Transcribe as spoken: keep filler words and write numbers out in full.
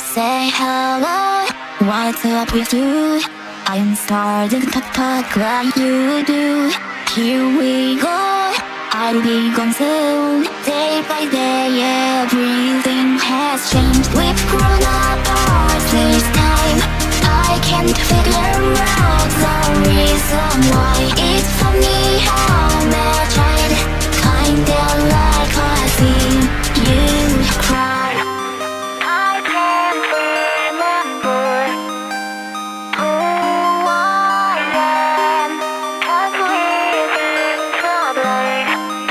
Say hello, what's up with you? I'm starting to talk like you do. Here we go, I'll be gone soon. Day by day, everything has changed. We've grown apart this time. I can't figure out